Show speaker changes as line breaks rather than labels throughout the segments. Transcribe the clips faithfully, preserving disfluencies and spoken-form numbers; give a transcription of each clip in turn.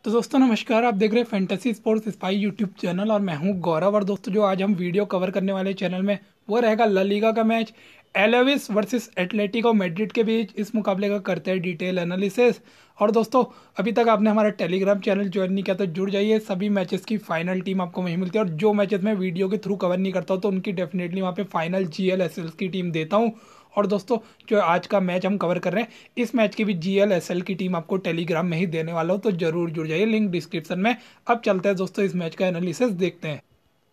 तो दोस्तों नमस्कार। आप देख रहे हैं fantasy sports spy YouTube channel और मैं हूं गौरव। और दोस्तों जो आज हम वीडियो कवर करने वाले चैनल में वो रहेगा ला लीगा का match Alaves versus Atletico Madrid के बीच। इस मुकाबले का करते हैं डिटेल एनालिसिस। और दोस्तों अभी तक आपने हमारा टेलीग्राम चैनल ज्वाइन नहीं किया तो जुड़ जाइए। सभी मैचेस की फाइनल टीम आपको वहीं मिलती है और जो मैचेस मैं वीडियो के थ्रू कवर नहीं करता हूँ तो उनकी डेफिनेटली वहाँ पे final G L S L की टीम देता हूँ। और दोस्तों जो आज का मैच हम कवर कर रहे हैं इस मैच की भी जी एल एस एल की टीम आपको टेलीग्राम में ही देने वाला हूँ, तो जरूर जुड़ जाइए, लिंक डिस्क्रिप्शन में। अब चलते हैं दोस्तों इस मैच का एनालिसिस देखते हैं।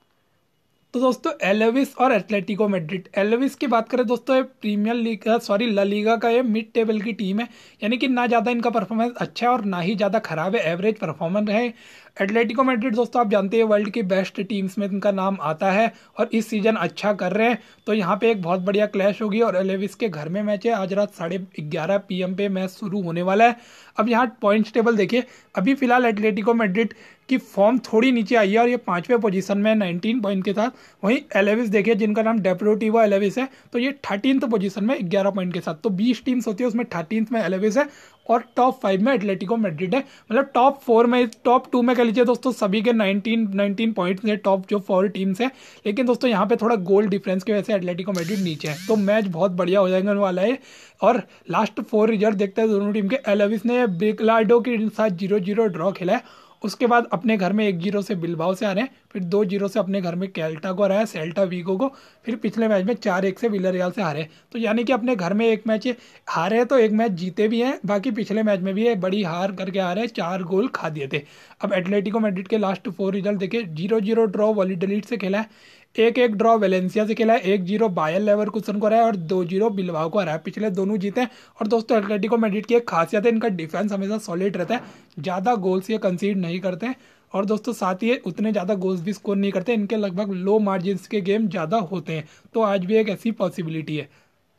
तो दोस्तों एलेविस और एटलेटिको मैड्रिड। एलेविस की बात करें दोस्तों ये Premier League sorry La Liga का ये मिड टेबल की टीम है, यानी कि ना ज़्यादा इनका परफॉर्मेंस अच्छा है और ना ही ज़्यादा खराब है, एवरेज परफॉर्मेंस है। एटलेटिको मैड्रिड दोस्तों आप जानते हैं वर्ल्ड की बेस्ट टीम्स में इनका नाम आता है और इस सीजन अच्छा कर रहे हैं, तो यहाँ पे एक बहुत बढ़िया क्लैश होगी। और एलेविस के घर में मैच है, आज रात साढ़े ग्यारह पी एम पे मैच शुरू होने वाला है। अब यहाँ पॉइंट्स टेबल देखिए, अभी फिलहाल एटलेटिको मैड्रिड की फॉर्म थोड़ी नीचे आई है और ये पांचवें पोजीशन में नाइनटीन पॉइंट के साथ। वहीं एलेविस देखिए जिनका नाम डेप्रोटिवो एलेविस है, तो ये थर्टीनथ पोजीशन में ग्यारह पॉइंट के साथ। तो बीस टीम्स होती है उसमें थर्टीनथ में एलेविस है और टॉप फाइव में एटलेटिको मैड्रिड है। मतलब टॉप फोर में टॉप टू में कह लीजिए दोस्तों सभी के नाइनटीन नाइनटीन पॉइंट्स है, टॉप जो फोर टीम्स है। लेकिन दोस्तों यहाँ पे थोड़ा गोल डिफरेंस की वजह से एटलेटिको मैड्रिड नीचे है, तो मैच बहुत बढ़िया हो जाएगा वाला है। और लास्ट फोर रिजल्ट देखते हैं दोनों टीम के। एलेविस ने बिलार्डो के साथ जीरो जीरो ड्रॉ खेला है, उसके बाद अपने घर में एक जीरो से बिलबाओ से आ रहे हैं, फिर दो जीरो से अपने घर में कैल्टा को हराया, सेल्टा वीगो को, फिर पिछले मैच में चार एक से विलरियल से हारे। तो यानी कि अपने घर में एक मैच हारे हैं तो एक मैच जीते भी हैं, बाकी पिछले मैच में भी है बड़ी हार करके हारे हैं, चार गोल खा दिए थे। अब एटलेटिको मैड्रिड के लास्ट फोर रिजल्ट देखिए, जीरो जीरो ड्रॉ वॉलीडलिट से खेला है, एक एक ड्रॉ वेलेंसिया से खेला है, एक जीरो बायर लेवरकुसन को हराया और दो जीरो बिलबाओ को हराया, पिछले दोनों जीते हैं। और दोस्तों एटलेटिको मैड्रिड की एक खासियत है, इनका डिफेंस हमेशा सॉलिड रहता है, ज़्यादा गोल्स ये कंसीड नहीं करते हैं और दोस्तों साथ ही ये उतने ज़्यादा गोल्स भी स्कोर नहीं करते, इनके लगभग लो मार्जिन के गेम ज़्यादा होते हैं, तो आज भी एक ऐसी पॉसिबिलिटी है।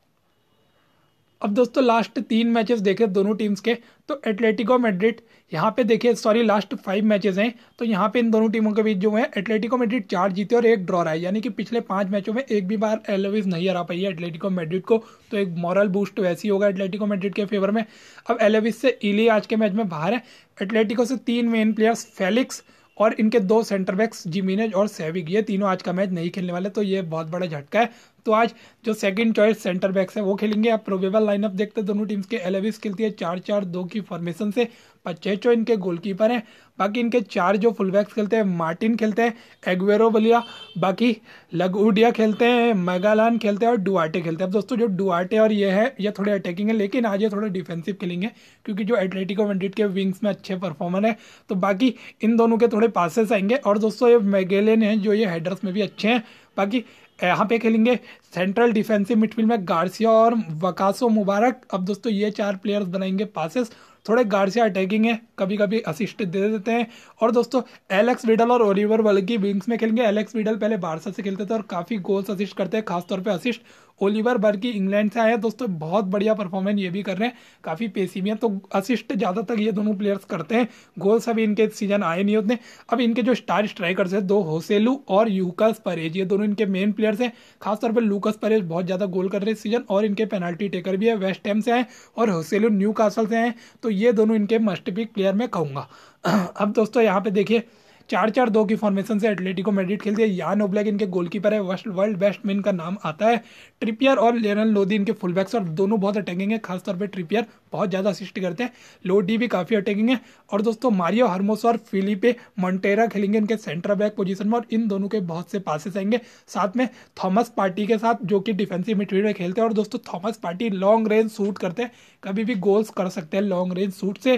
अब दोस्तों लास्ट तीन मैचेस देखे दोनों टीम्स के, तो एटलेटिको मैड्रिड यहाँ पे देखिए सॉरी लास्ट फाइव मैचेस हैं, तो यहाँ पे इन दोनों टीमों के बीच जो है एटलेटिको मैड्रिड चार जीते और एक ड्रॉ रहा है, यानी कि पिछले पांच मैचों में एक भी बार एलेविस नहीं हरा पाई है एटलेटिको मैड्रिड को। तो एक मॉरल बूस्ट वैसी होगा एटलेटिको मैड्रिड के फेवर में। अब एलेविस से इली आज के मैच में बाहर है, एटलेटिको से तीन मेन प्लेयर्स फेलिक्स और इनके दो सेंटर बैक्स जिमीनेज और सेविक, ये तीनों आज का मैच नहीं खेलने वाले, तो ये बहुत बड़ा झटका है। तो आज जो सेकंड चॉइस सेंटर बैक्स है वो खेलेंगे। आप प्रोबेबल लाइनअप देखते हैं दोनों टीम्स के। एलेविस खेलती है चार चार दो की फॉर्मेशन से, पचेचो इनके गोलकीपर हैं, बाकी इनके चार जो फुल बैक्स खेलते हैं, मार्टिन खेलते हैं, एग्वेरो बलिया, बाकी लगुडिया खेलते हैं, मेगालान खेलते हैं और डुआर्टे खेलते हैं। अब दोस्तों जो डुआर्टे और ये है ये थोड़े अटैकिंग है, लेकिन आज ये थोड़े डिफेंसिव खेलेंगे क्योंकि जो एटलेटिको मैड्रिड के विंग्स में अच्छे परफॉर्मर है, तो बाकी इन दोनों के थोड़े पासेस आएंगे। और दोस्तों ये मैगेलेन है जो ये हेडर्स में भी अच्छे हैं। बाकी यहाँ पे खेलेंगे सेंट्रल डिफेंसिव मिडफील्ड में गार्सिया और वकासो मुबारक। अब दोस्तों ये चार प्लेयर्स बनाएंगे पासेस, थोड़े गार्सिया अटैकिंग है, कभी कभी असिस्ट दे देते हैं। और दोस्तों एलेक्स विडल और ओलिवर वर्गी विंग्स में खेलेंगे। एलेक्स विडल पहले बारसा से खेलते थे और काफ़ी गोल्स असिस्ट करते हैं, खासतौर पे असिस्ट। ओलिवर बर्गी इंग्लैंड से आया दोस्तों, बहुत बढ़िया परफॉर्मेंस ये भी कर रहे हैं, काफ़ी पेसी भी हैं, तो असिस्ट ज़्यादातर ये दोनों प्लेयर्स करते हैं, गोल्स अभी इनके सीजन आए नहीं होते। अब इनके जो स्टार स्ट्राइकर्स हैं दो होसेलू और यूकस परेज, ये दोनों इनके मेन प्लेयर्स हैं। खासतौर पर लूकस परेज बहुत ज़्यादा गोल कर रहे हैं इस सीजन और इनके पेनाल्टी टेकर भी है, वेस्ट हैम से आए और होसेलू न्यू कासल से आए, तो ये दोनों इनके मस्ट पिक प्लेयर में कहूँगा। अब दोस्तों यहाँ पे देखिए चार चार दो की फॉर्मेशन से एटलेटिको मैड्रिड खेलती है। यान ओब्लैक इनके गोलकीपर है, वर्ल्ड बेस्ट में इनका नाम आता है। ट्रिपियर और लियोनेल लोदी इनके फुल बैक्स और दोनों बहुत अटैकिंग है, खासतौर पे ट्रिपियर बहुत ज़्यादा असिस्ट करते हैं, लोडी भी काफ़ी अटैकिंग है। और दोस्तों मारियो हर्मोस और फिलिपे मोंटेरा खेलेंगे इनके सेंटर बैक पोजीशन में और इन दोनों के बहुत से पासेस आएंगे, साथ में थॉमस पार्टी के साथ जो कि डिफेंसिव मिडफील्ड में खेलते हैं। और दोस्तों Thomas Partey long range shoot करते हैं, कभी भी गोल्स कर सकते हैं लॉन्ग रेंज शूट से।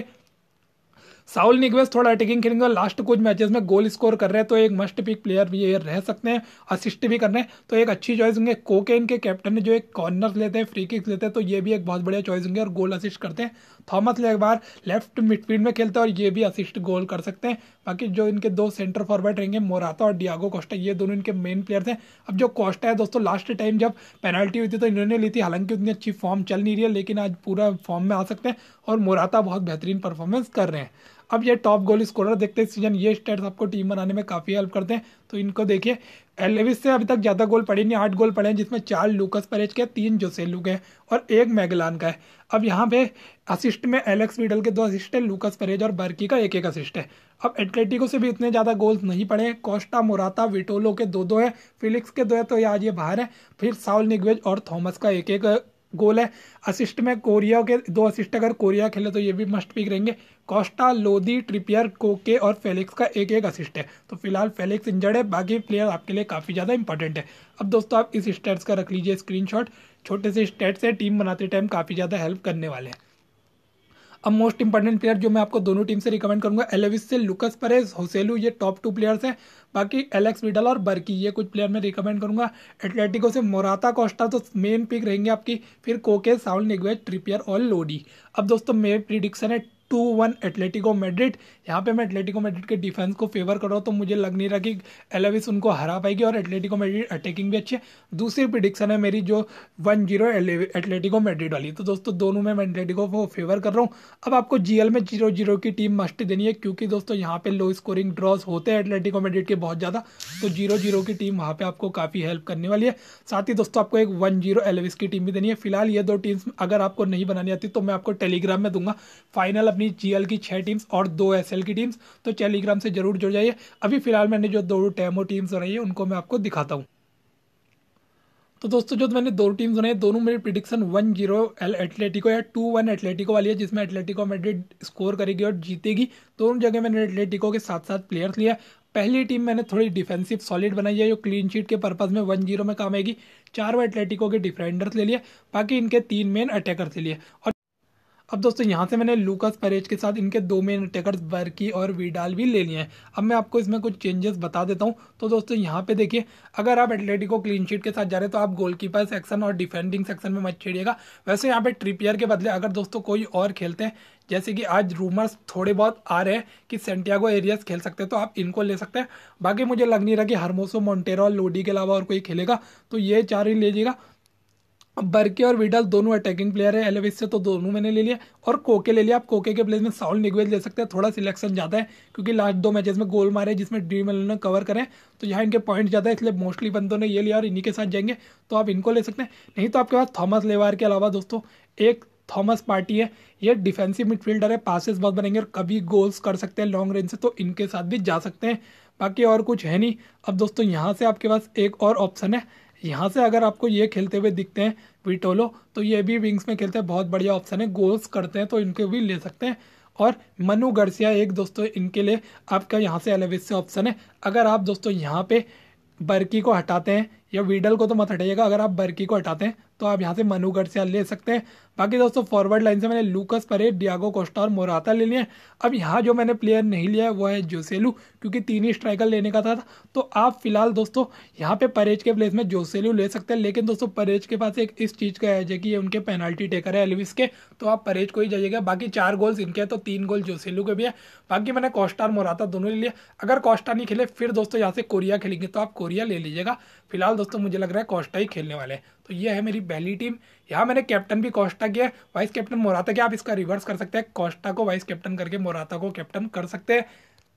साउल निगवेस थोड़ा अटैकिंग खेलेंगे और लास्ट कुछ मैचेस में गोल स्कोर कर रहे हैं, तो एक मस्ट पिक प्लेयर भी ये रह सकते हैं, असिस्ट भी कर रहे हैं, तो एक अच्छी चॉइस होंगे। कोके इनके कैप्टन ने जो एक कॉर्नर लेते हैं, फ्री किक्स लेते हैं, तो ये भी एक बहुत बढ़िया चॉइस होंगे और गोल असिस्ट करते हैं। थॉमस एक बार लेफ्ट मिडफील्ड में खेलते हैं और ये भी असिस्ट गोल कर सकते हैं। बाकी जो इनके दो सेंटर फॉरवर्ड रहेंगे मोराता और डियागो कोस्टा, ये दोनों इनके मेन प्लेयर्स हैं। अब जो कोस्टा है दोस्तों लास्ट टाइम जब पेनल्टी हुई थी तो इन्होंने ली थी, हालांकि उतनी अच्छी फॉर्म चल नहीं रही है, लेकिन आज पूरा फॉर्म में आ सकते हैं और मोराता बहुत बेहतरीन परफॉर्मेंस कर रहे हैं। अब ये टॉप गोल स्कोरर देखते हैं सीजन, ये स्टैट्स आपको टीम बनाने में काफ़ी हेल्प करते हैं। तो इनको देखिए, एलेविस से अभी तक ज़्यादा गोल पड़े नहीं, आठ गोल पड़े हैं, जिसमें चार लूकस परेज के, तीन जोसेलू के और एक मैगलान का है। अब यहाँ पे असिस्ट में एलेक्स विडल के दो असिस्ट है, लूकस परेज और बर्की का एक एक असिस्ट है। अब एटलेटिको से भी इतने ज़्यादा गोल्स नहीं पड़े हैं, कोस्टा मोराता विटोलो के दो दो है, फिलिक्स के दो है तो आज ये बाहर है, फिर साउल निग्वेज और थॉमस का एक एक गोल है। असिस्ट में कोरिया के दो असिस्ट, अगर कोरिया खेले तो ये भी मस्ट पिक रहेंगे। कोस्टा, लोदी, ट्रिपियर, कोके और फेलिक्स का एक एक असिस्ट है। तो फिलहाल फेलिक्स इंजर्ड है, बाकी प्लेयर आपके लिए काफ़ी ज़्यादा इंपॉर्टेंट है। अब दोस्तों आप इस स्टैट्स का रख लीजिए स्क्रीनशॉट, छोटे से स्टैट्स है, टीम बनाते टाइम काफ़ी ज़्यादा हेल्प करने वाले हैं। अब मोस्ट इंपॉर्टेंट प्लेयर जो मैं आपको दोनों टीम से रिकमेंड करूंगा, एलेविस से लुकस परेज, होसेलू, ये टॉप टू प्लेयर्स हैं। बाकी एलेक्स विडल और बर्की, ये कुछ प्लेयर मैं रिकमेंड करूंगा। एटलेटिको से मोराता, कोस्टा तो मेन पिक रहेंगे आपकी, फिर कोके, साउल निग्वेज, ट्रिपियर और लोडी। अब दोस्तों मेरी प्रिडिक्शन है टू वन एटलेटिको मैड्रिड। यहाँ पे मैं एटलेटिको मैड्रिड के डिफेंस को फेवर कर रहा हूँ, तो मुझे लग नहीं रहा कि एलेविस उनको हरा पाएगी, और एटलेटिको मैड्रिड अटैकिंग भी अच्छी है। दूसरी प्रिडिक्शन है मेरी जो वन जीरो एटलेटिको मैड्रिड वाली। तो दोस्तों दोनों में मैं एटलेटिको को फेवर कर रहा हूँ। अब आपको जीएल में जीरो जीरो की टीम मस्ट देनी है, क्योंकि दोस्तों यहाँ पे लो स्कोरिंग ड्रॉज होते हैं एटलेटिको मैड्रिड के बहुत ज़्यादा, तो जीरो जीरो की टीम वहाँ पे आपको काफ़ी हेल्प करने वाली है। साथ ही दोस्तों आपको एक वन जीरो एलेविस की टीम भी देनी है। फिलहाल ये दो टीम्स अगर आपको नहीं बनानी आती तो मैं आपको टेलीग्राम में दूंगा फाइनल अपनी जीएल की छह टीम्स और दो एसएल की टीम्स, तो टेलीग्राम से जरूर जुड़ जाइए। अभी फिलहाल मैंने जो दो टेमो टीम्स बनाई है उनको मैं आपको दिखाता हूँ। तो दोस्तों जो मैंने दो टीम्स बनाई, दोनों मेरी प्रिडिक्शन वन जीरो एटलेटिको या टू वन एटलेटिको वाली है, जिसमें एटलेटिको मैड्रिड स्कोर करेगी और जीतेगी। दोनों जगह मैंने एटलेटिको के साथ साथ प्लेयर्स लिया। पहली टीम मैंने थोड़ी डिफेंसिव सॉलिड बनाई है, जो क्लीन शीट के पर्पज में वन जीरो में काम आएगी। चारों एटलेटिको के डिफेंडर्स ले लिए, बाकी इनके तीन मेन अटैकर्स ले लिए। और अब दोस्तों यहाँ से मैंने लूकस परेज के साथ इनके दो मेन अटैकर्स बर्की और विडाल भी ले लिए हैं। अब मैं आपको इसमें कुछ चेंजेस बता देता हूँ। तो दोस्तों यहाँ पे देखिए, अगर आप एटलेटिको क्लीन शीट के साथ जा रहे हैं तो आप गोलकीपर सेक्शन और डिफेंडिंग सेक्शन में मत छेड़िएगा। वैसे यहाँ पे ट्रिपियर के बदले अगर दोस्तों कोई और खेलते हैं, जैसे कि आज रूमर्स थोड़े बहुत आ रहे हैं कि सेंटियागो एरियस खेल सकते हैं, तो आप इनको ले सकते हैं। बाकी मुझे लग नहीं रहा कि हरमोसो, मोंटेरो और लोडी के अलावा और कोई खेलेगा, तो ये चार ही लीजिएगा। अब बर्के और विडल दोनों अटैकिंग प्लेयर है एलेविस से, तो दोनों मैंने ले लिया। और कोके ले लिया। आप कोके के प्लेस में साउल निग्वेज ले सकते हैं, थोड़ा सिलेक्शन ज़्यादा है क्योंकि लास्ट दो मैचेस में गोल मारे जिसमें ड्रीम ने कवर करें, तो यहाँ इनके पॉइंट ज़्यादा है, इसलिए मोस्टली बंदों ने ये लिया और इन्हीं के साथ जाएंगे, तो आप इनको ले सकते हैं। नहीं तो आपके पास थॉमस लेवार के अलावा दोस्तों एक थॉमस पार्टी है, ये डिफेंसिव मिडफील्डर है, पासेस बहुत बनेंगे और कभी गोल्स कर सकते हैं लॉन्ग रेंज से, तो इनके साथ भी जा सकते हैं। बाकी और कुछ है नहीं। अब दोस्तों यहाँ से आपके पास एक और ऑप्शन है, यहाँ से अगर आपको ये खेलते हुए दिखते हैं विटोलो, तो ये भी विंग्स में खेलते हैं, बहुत बढ़िया ऑप्शन है, गोल्स करते हैं, तो इनके भी ले सकते हैं। और मनु गर्सिया एक दोस्तों इनके लिए आपका यहाँ से एलेविस से ऑप्शन है। अगर आप दोस्तों यहाँ पे बर्की को हटाते हैं, या विडल को तो मत हटाइएगा, अगर आप बर्की को हटाते हैं तो आप यहाँ से मनु गर्सिया ले सकते हैं। बाकी दोस्तों फॉरवर्ड लाइन से मैंने लूकस परेज, डियागो कोस्टा और मोराता ले लिए। अब यहाँ जो मैंने प्लेयर नहीं लिया है वो है जोसेलू, क्योंकि तीन ही स्ट्राइकर लेने का था, तो आप फिलहाल दोस्तों यहाँ पे परेज के प्लेस में जोसेलू ले सकते हैं। लेकिन दोस्तों परेज के पास एक इस चीज़ का एज है कि ये उनके पेनाल्टी टेकर है एलविस के, तो आप परेज को ही जाइएगा। बाकी चार गोल्स इनके हैं, तो तीन गोल जोसेलू के भी है। बाकी मैंने कोस्टा और मोराता दोनों ले लिया। अगर कोस्टा नहीं खेले फिर दोस्तों यहाँ से कोरिया खेलेंगे, तो आप कोरिया ले लीजिएगा। फिलहाल दोस्तों मुझे लग रहा है कोस्टा ही खेलने वाले हैं। तो ये है मेरी पहली टीम। यहाँ मैंने कैप्टन भी कोस्टा किया, वाइस कैप्टन मोराता किया। आप इसका रिवर्स कर सकते हैं, कोस्टा को वाइस कैप्टन करके मोराता को कैप्टन कर सकते हैं।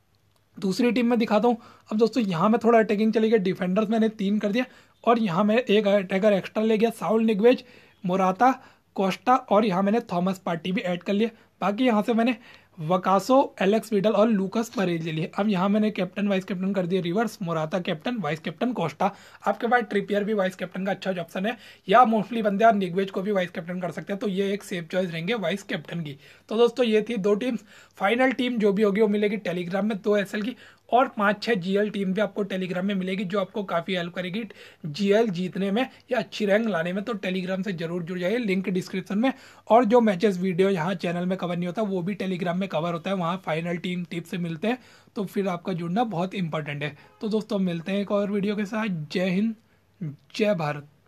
दूसरी टीम में दिखाता हूँ। अब दोस्तों यहाँ मैं थोड़ा अटैकिंग चली गया, डिफेंडर्स मैंने तीन कर दिया, और यहाँ मैं एक अटैकर एक्स्ट्रा ले गया, साउल निग्वेज, मोराता, कोस्टा, और यहाँ मैंने थॉमस पार्टी भी ऐड कर लिया। बाकी यहाँ से मैंने वकासो, एलेक्स विडल और लूकस परेज ले लिए। अब यहाँ मैंने कैप्टन वाइस कैप्टन कर दिया reverse, Morata captain, vice captain Costa. आपके पास ट्रिपियर भी वाइस कैप्टन का अच्छा ऑप्शन है, या मोस्टली बंदे आप निग्वेज को भी वाइस कैप्टन कर सकते हैं, तो ये एक सेफ चॉइस रहेंगे वाइस कैप्टन की। तो दोस्तों ये थी दो टीम्स। फाइनल टीम जो भी होगी वो मिलेगी टेलीग्राम में, दो एसएल की और पाँच छः जीएल टीम भी आपको टेलीग्राम में मिलेगी, जो आपको काफ़ी हेल्प करेगी जीएल जीतने में या अच्छी रैंक लाने में। तो टेलीग्राम से जरूर जुड़ जाइए, लिंक डिस्क्रिप्शन में। और जो मैचेस वीडियो यहाँ चैनल में कवर नहीं होता वो भी टेलीग्राम में कवर होता है, वहाँ फाइनल टीम टिप्स से मिलते हैं, तो फिर आपका जुड़ना बहुत इंपॉर्टेंट है। तो दोस्तों मिलते हैं एक और वीडियो के साथ। जय हिंद, जय भारत।